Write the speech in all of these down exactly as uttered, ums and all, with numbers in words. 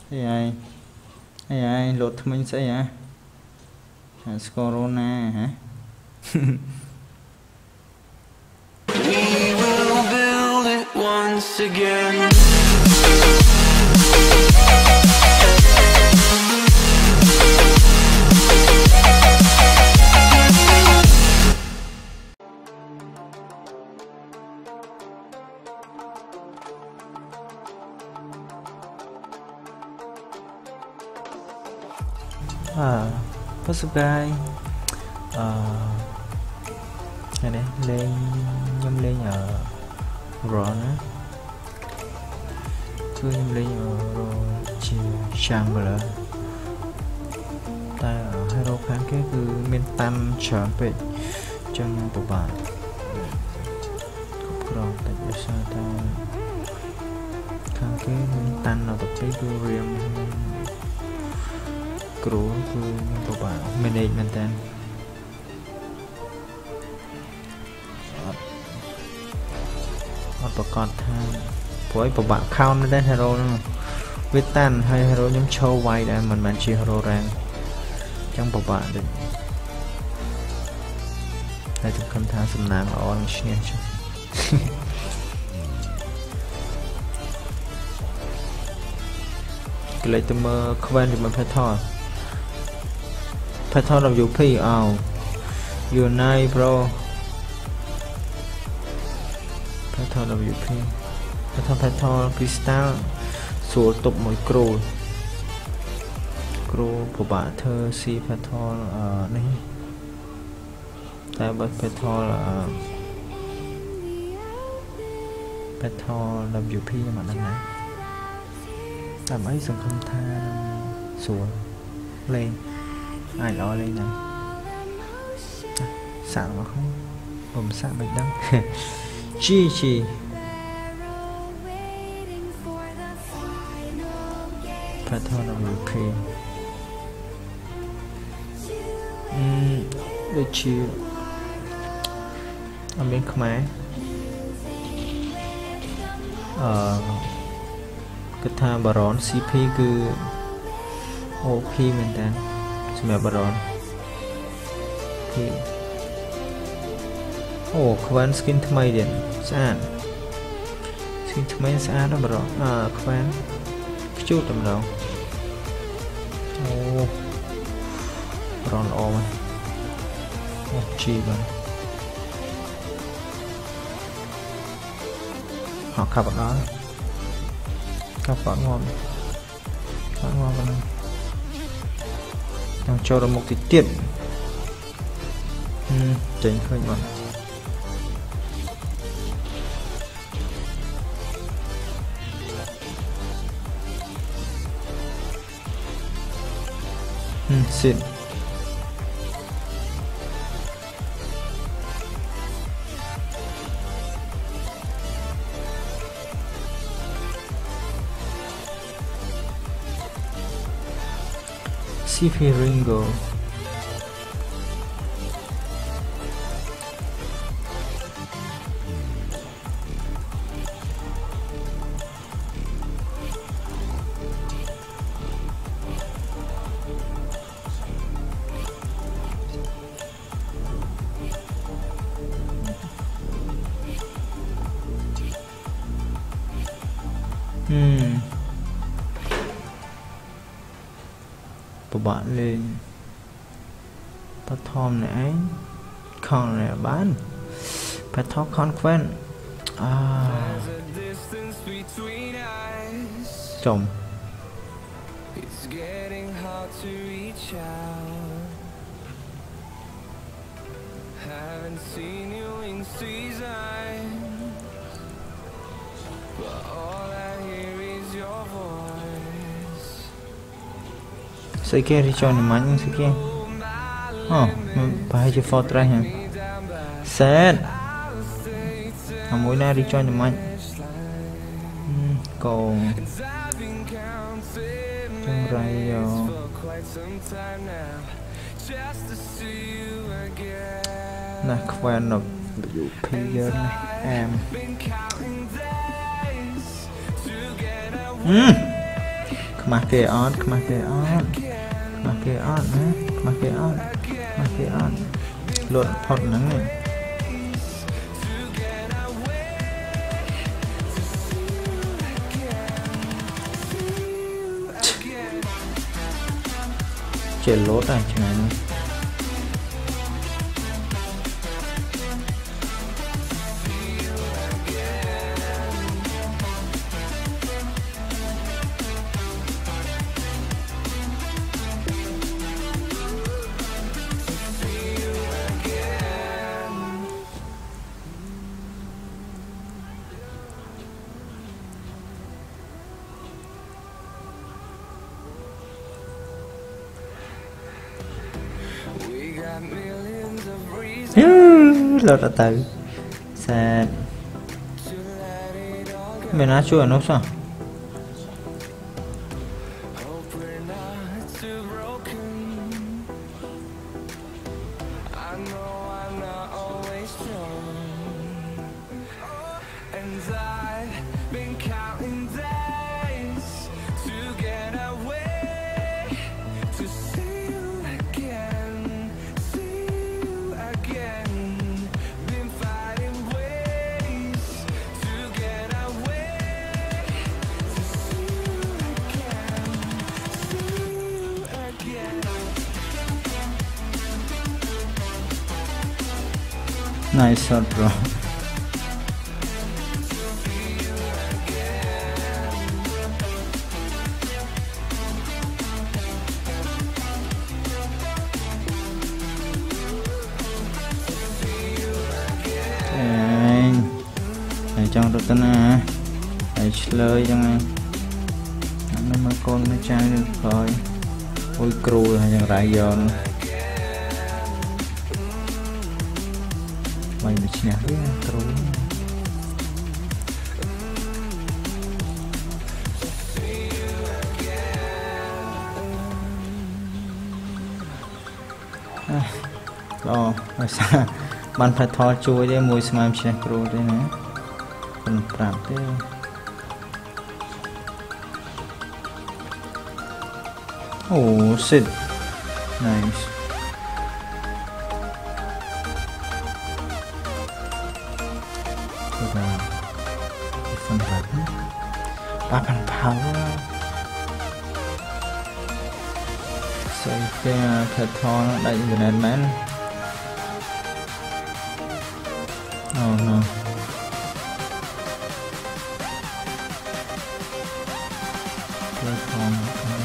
Hey ai hey ai lột mình sẽ à corona hả We will build it once again. à what's up guys à, này này lên nhâm lên ở rõ nữa cứ nhâm lên ở rồi chỉ sang rồi là ta ở hero kháng cái cứ miền tam chọn về trong bộ bạn còn tại vì sao ta kháng cái miền tam nào tập cái cứ riêng cửu cứ bộ bạn management tênประกอบทางพวกประบะเข้าไม่ได้เฮโร่นะวิตันให้เฮโร่ยังโชว์ไว้ได้มันมันชีเฮโร่แรงจังประบะดึงในทุกคำถามสำนักอ่อนเชี่ยชัก็เลยตัวมือขวานอยู่มันแพทอร์แพทอร์เราอยู่พี่เอาอยู่ในโปรทอ ดับเบิลยู พี แพทอแพทอคริสตัลสูตรตบมวยกรูกรูผู้บาเธอซีแพทอเอ่อนี่แต่บัตแพทอเอ่อแพทอ ดับเบิลยู พี มาดังนั้นแต่ไม่สังคมทานสวยเลยai lo lên này xả mà không bầm xả mình đăng chi chi pattern of repeat um để chi ở bên khmer ờ cái tham baron xê pê cứ ok mình ta xem baron thìโอ้ควันสกินทำไมเด่นสะอาดสกินทำไมสะอาดนะบรออ่าควันจุดตรงเราโอ้ร้อนออกมาโอ้ชีบันหอขับđóขับปอดงอมปอดงอมกันนะต้องโชว์ระบบติดติดอืมเจ๋งขึ้นมาสิซีพีริงโกอืมประบาเลยพัดทอมไหนคอนไหนบ้านพัดทอมคอนแควนอ่าจมSekian Richard ni mana sekian? Oh, bahaya je fault try ha. Set. Amoi na Richard ni mana? Hmm, kau. Trong rai yo. Nah, quen nộp dụ player này em. mà kê on mà kê on mà kê on nè mà kê on mà kê on lộn hot nắng này chơi lốt à chuyện này nữa. Lột ra từ sad mình nói chua nó sao nice shot bro. Ở trong đó tên à hãy chơi cho anh nó mà con nó trai được rồi ôi cừu hay chẳng rải giờ nữa mày bị nhạt đấy cừu đó là sao bạn phải thò chui để mùi smile xe cừu đây nè còn prap thế oh shit nice và phần vật ba phần pháo xây cái thật thò nó đầy người này man oh no platform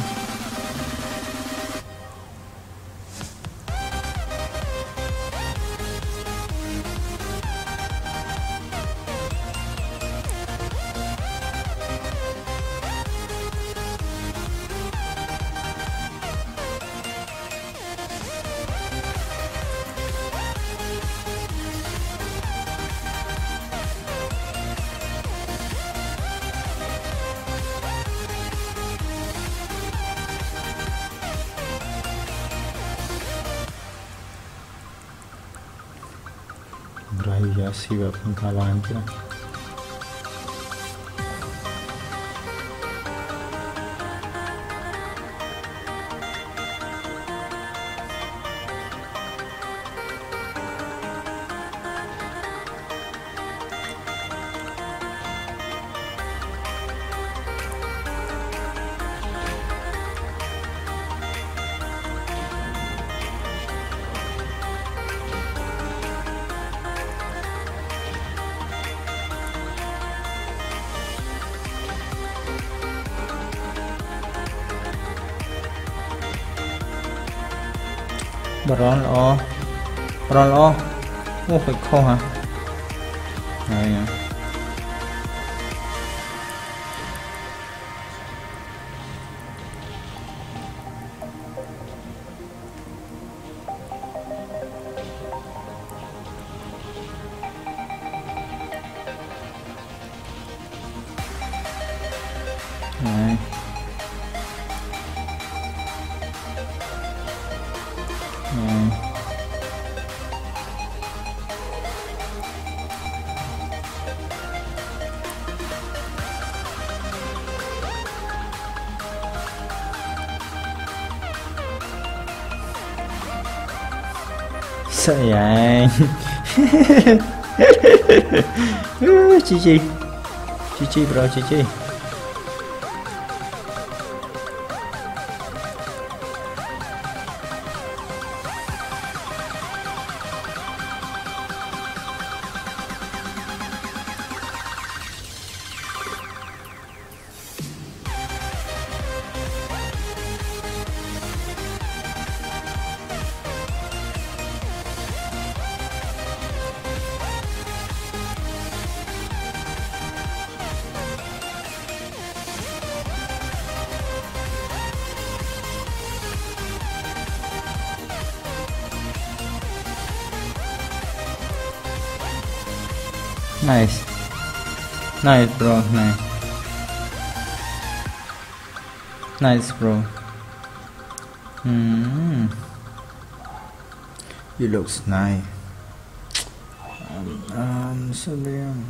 Raya siwa pengkalan kita. Bron lo Bron lo ô phải khô hả này nè này này sợ vậy. Chi chi chi chi bro chi chi. Nice, nice bro, nice, nice bro. Hmm, you looks nice. Um, um sorry. Um.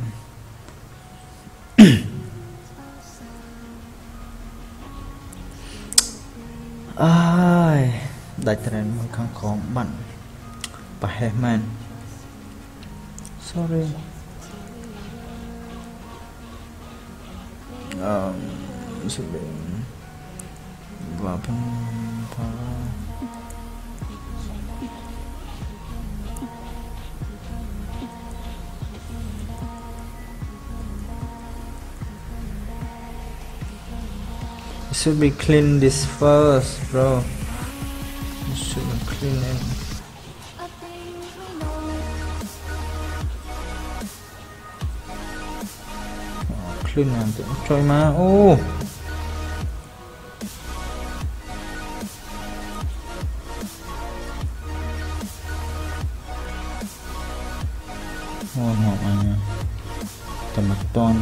Ai, đại trendมันข้างของมันไปให้มัน sorry. Um, sebelum berapa para should be clean this first, bro. You should be clean it. Clean nanti coy mah. Oh. Oh, namanya temeton.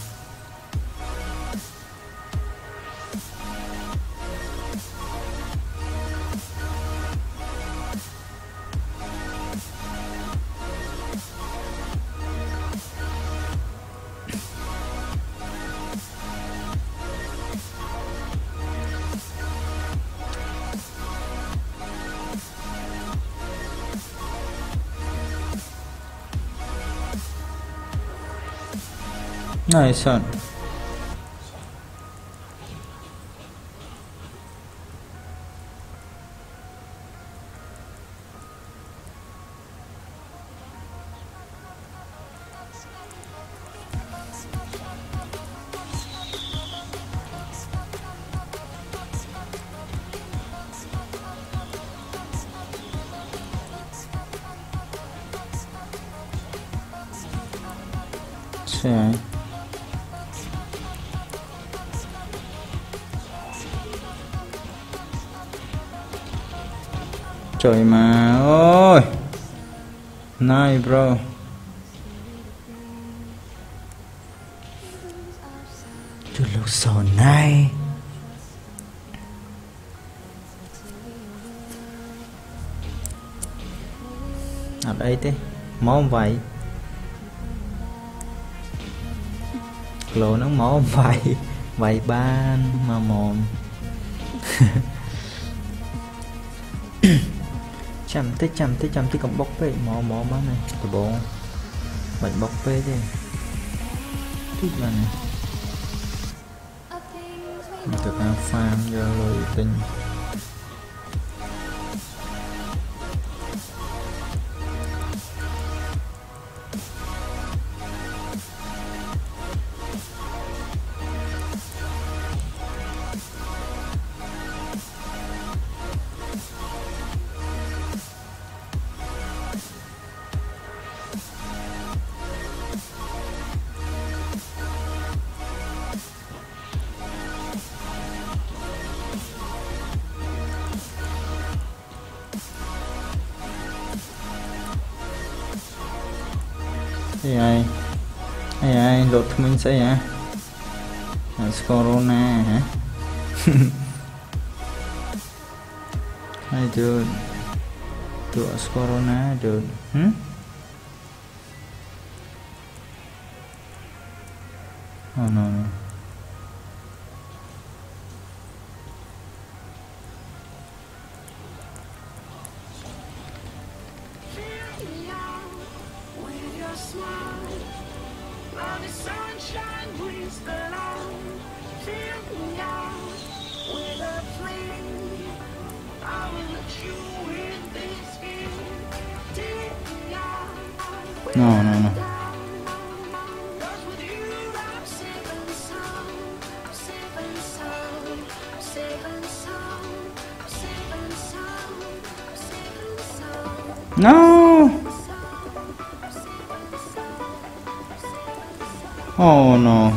Nice son. Say. Trời mà ơi. Nice bro. You look so nice. Ở đây thế món vậy. Lỗ nó món vậy. Vậy ban mà mồm. Chăm tới chăm tới chăm tới còn bóc về mò mò má này từ bộ bệnh bóc về đi thích là này người ta farm cho rồi tinh ai ai ai lột mình sẽ hả à, corona hả hay chưa tựa corona được hử oh no, no. no no no no oh no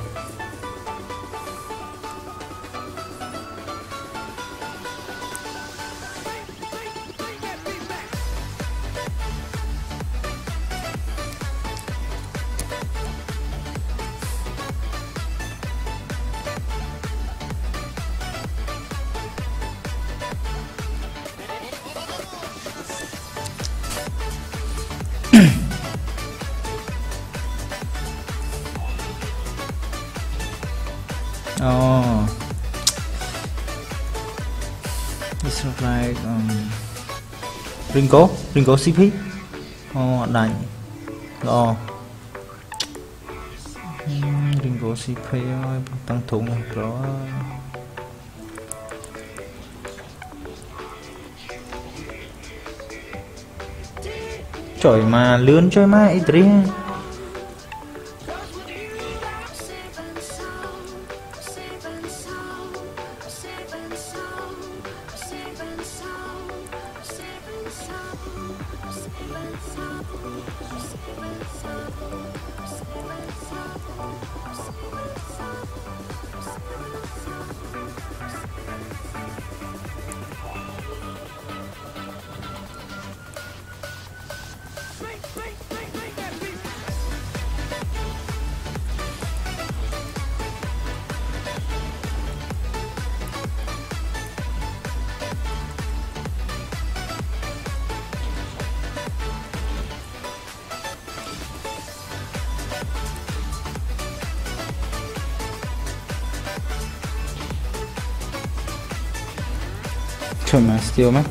oh this looks like um Ringo Ringo xê pê oh đánh oh Ringo xê pê ơi tăng thủ này đó trời mà lươn chơi mà ít đi trời mà still mắt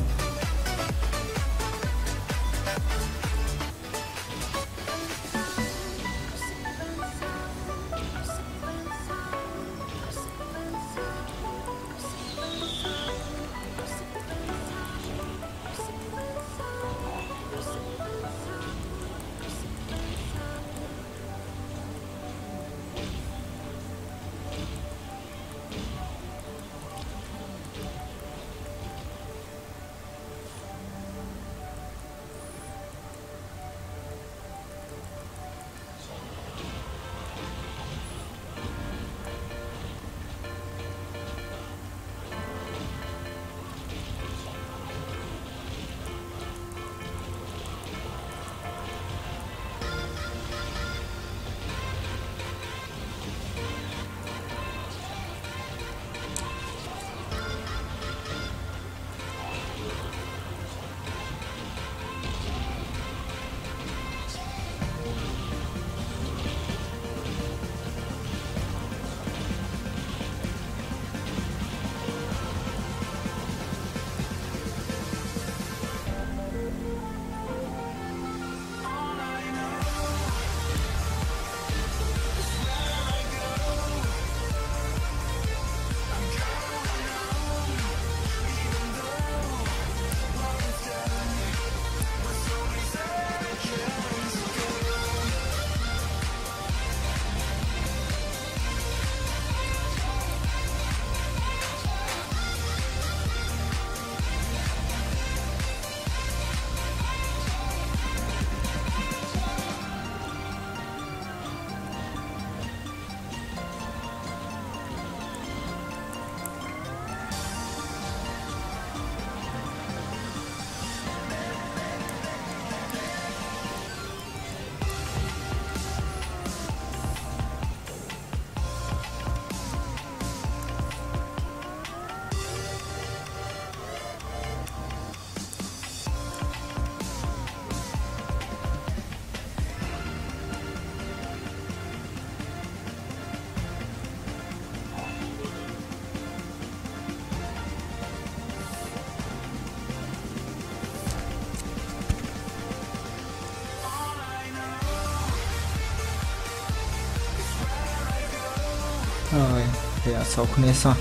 rồi thì ở sau này sao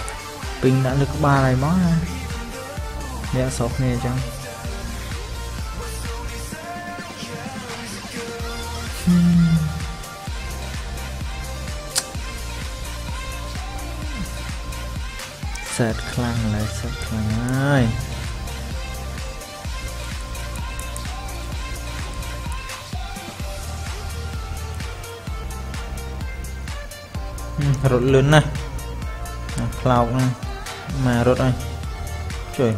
pin đã được ba này món ha để ở sau này chăng sệt khăn lại sệt khăn ơi rốt lớn này cloud này mà rốt này trời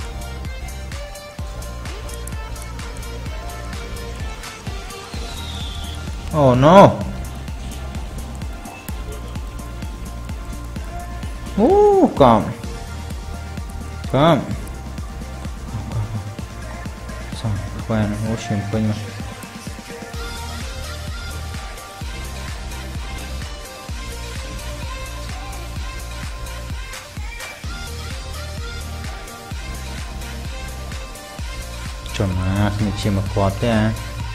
oh no uh cầm cầm xong qua nó hỗ chuyển quanh rồi chuẩn mà mình chỉ một quạt thế à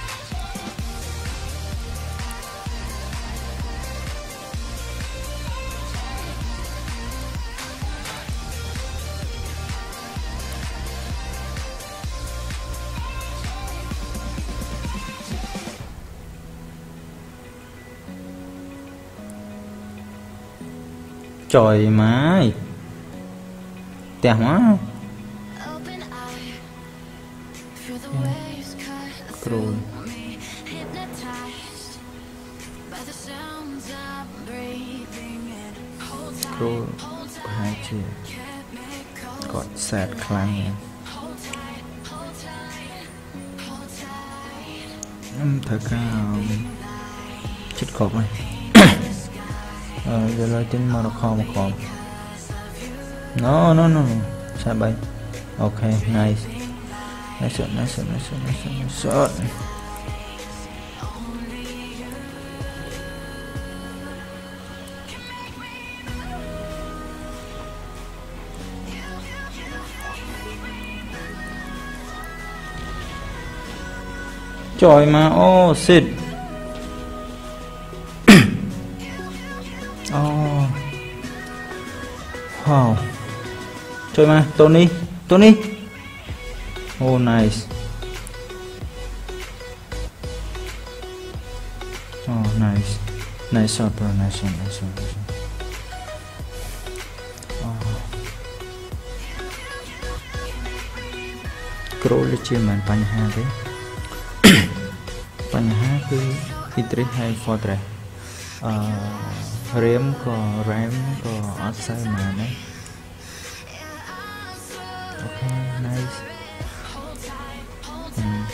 trời má đẹp quá rồi rồi hai chiều gọt sệt khăn em thật ra chết cọp này ờ giờ lấy tin mà nó không mà còn no no no sao bay ok nice nice nice nice nice nice trời mà oh shit oh wow trời mà Tony Tony oh nice oh nice nice shot bro nice shot nice shot, nice shot. Oh. Scroll lên mànបញ្ហាទេបញ្ហាគឺ internet ហើយ fortress អឺ RAM ក៏ RAM ក៏អត់សូវម៉ានដែរអូខេ nice um,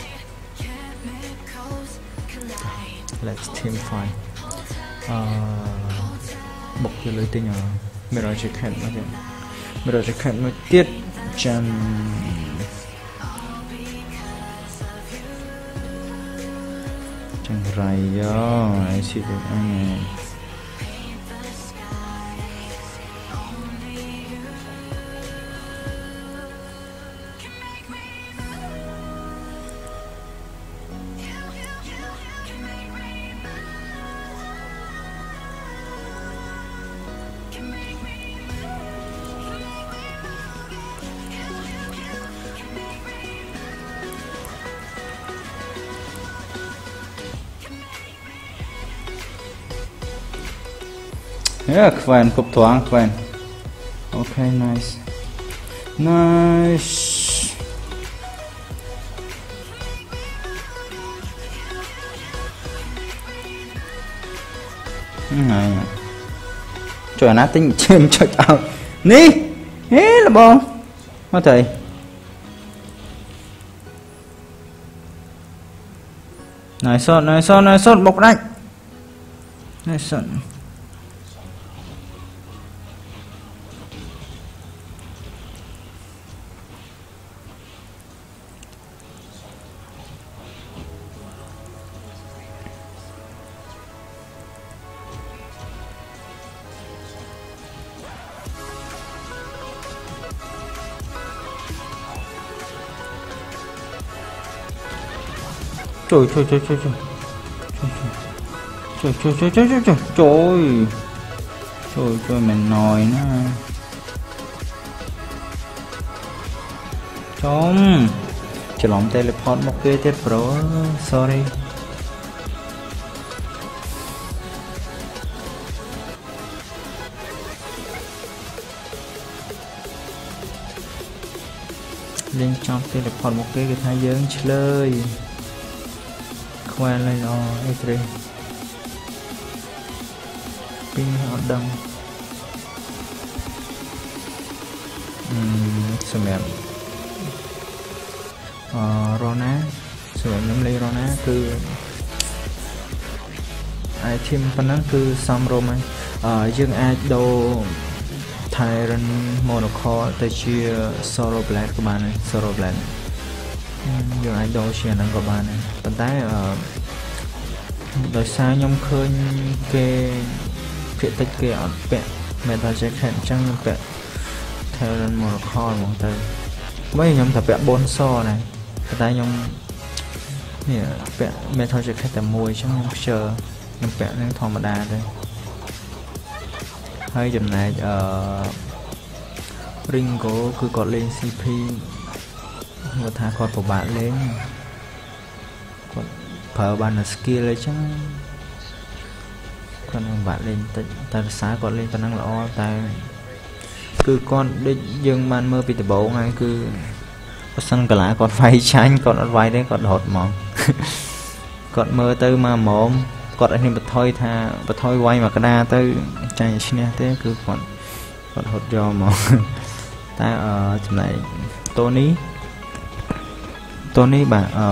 let's team fight អឺបុកទៅលើទិញmirror jacket មកទៀត mirror jacket មួយទៀតចាំraya isi tu ani yeah keren cukup tuang keren okay nice nice này trời nó tính chim cho cháu ní hé là bon có thầy này sốt này sốt này sốt bọc đấy này sốt trời trời trời trời trời trời trời trời trời trời trời trời trời trời mình nồi nó chom chỉ lòng teleport một cái tiếp pro sorry lên trong cái được còn một cái cái thái dương chơi khoa lên nó ấy thế pin họ đâm xem em Rona xem em nắm lấy Rona cứ ai thêm phầnนั้นគឺសំរុំហើយយើងអាចដូរ Tyrant Monocore ទៅជា Solo Blade ក៏បានដែរ Solo Blade យើងអាចដូរជាហ្នឹងក៏បានដែរប៉ុន្តែអឺដោយសារខ្ញុំឃើញគេភាគតិចគេអត់ពាក់ Metal Jacket អញ្ចឹងខ្ញុំពាក់ Tyrant Monocore ហ្មងទៅមិនខ្ញុំតែពាក់បនសដែរប៉ុន្តែខ្ញុំនេះពាក់ Metal Jacket តែមួយអញ្ចឹងខ្ញុំខ្ជិលខ្ញុំពាក់នឹងធម្មតាទេហើយចំណែកអឺ Ringo គឺគាត់លេង ซี พี គាត់ថាគាត់ពិបាកលេងគាត់ប្រើបានតែ skill អីចឹងគាត់នឹងពិបាកលេងតិចតែភាសាគាត់លេងប៉ុណ្ណឹងល្អតែគឺគាត់ដូចយើងបានមើលពីដំបូងហើយគឺបើសិនកន្លាគាត់វាយចាញ់គាត់អត់វាយទេគាត់រត់ហ្មងគាត់មើលទៅមកហ្មងគាត់ឲ្យនេះបន្ថយថាបន្ថយវាយមកក្តារទៅចាញ់ឈ្នះទេគឺគាត់គាត់ហត់យកមកតែអឺចំណែកតូនីតូនីបាទអឺ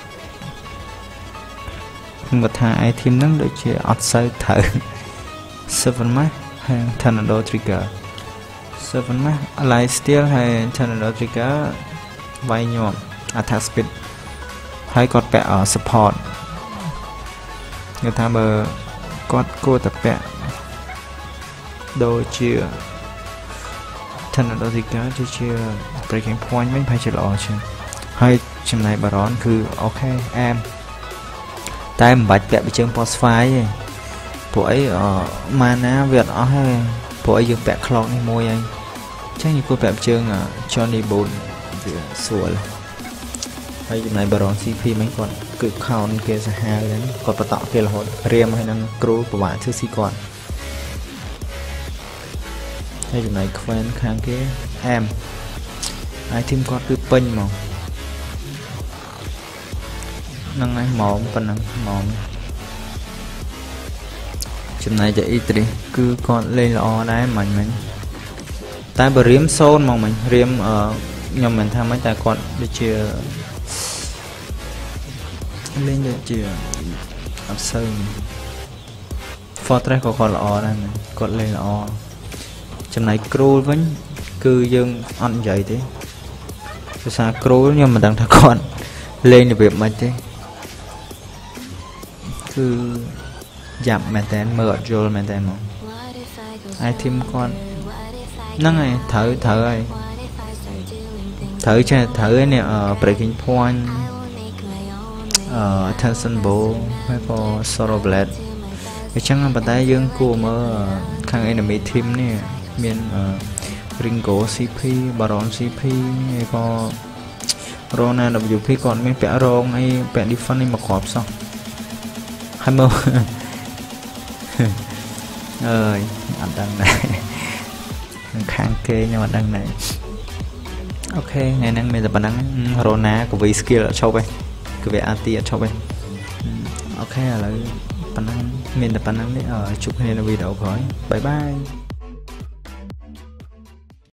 ខ្ញុំគាត់ថា item ហ្នឹងដូចជាអត់សូវត្រូវ seven ម៉ាស់ហើយ Tornado Trigger seven ម៉ាស់ Light Steel ហើយ Tornado Trigger វាយញាប់ Attack Speed ហើយគាត់ពាក់ support ខ្ញុំថាបើគាត់គួរតែពាក់ដូចជា Tornado Trigger ទៅជា Breaking Point វិញប្រហែលជាល្អជាងហើយចំណែក Baron គឺអូខេអែមតែមិនបាច់ពាក់ពីជើង Post Five ទេព្រោះអីម៉ាណាវាអត់អស់ទេព្រោះអីយើងពាក់ Clock នេះមួយហើយអញ្ចឹងយើងគួរពាក់ពីជើង Johnny Boone វាស្រួលហើយចំណែក Baron ซี พี មិនគាត់គឺ count គេសាហាវហ្នឹងគាត់បតក់គេរហូតរៀមហើយនឹងគ្រូពិបាកធ្វើស៊ីគាត់ហើយចំណែក Quen ខាងគេអែម item គាត់គឺពេញហ្មងហ្នឹងហើយហ្មងប៉ុណ្ណឹងហ្មងចំណែក Idris គឺគាត់លេងល្អដែរមិញមិញតែបើរៀមសូនហ្មងមិញរៀមខ្ញុំមិនថាមិនតែគាត់ដូចជាលេងដូចជាអត់សូវ Fortress ក៏គាត់ល្អដែរគាត់លេងល្អចំណែក Cruel វិញគឺយើងអត់និយាយទេភាសា Cruel ខ្ញុំមិនដឹងថាគាត់លេងរបៀបម៉េចទេគឺយ៉ាប់មែនតើមើលអត់យល់មែនតើហ្មង item គាត់ហ្នឹងហើយត្រូវត្រូវហើយត្រូវចេះត្រូវឯនេះ Breaking Point អឺ Tension Bow ហើយក៏ Solo Blade អញ្ចឹងប៉ុន្តែយើងគួរមើលខាង enemy team នេះមាន Ringo ซี พี Baron ซี พี ហើយក៏ Rona ดับเบิลยู พี គាត់មានពាក់រងហើយពាក់ defense នេះមកគ្រាប់សោះហើយមើលអើយអត់ដឹងដែរខាងគេខ្ញុំអត់ដឹងដែរអូខេថ្ងៃហ្នឹងមានតែប៉ុណ្្នឹង Rona ក៏វា skill អត់ឈប់ទេគឺវា anti អត់ឈប់ទេអូខេឥឡូវប៉ុណ្្នឹងមានតែប៉ុណ្្នឹងទេជួបគ្នានៅវីដេអូក្រោយបាយបាយ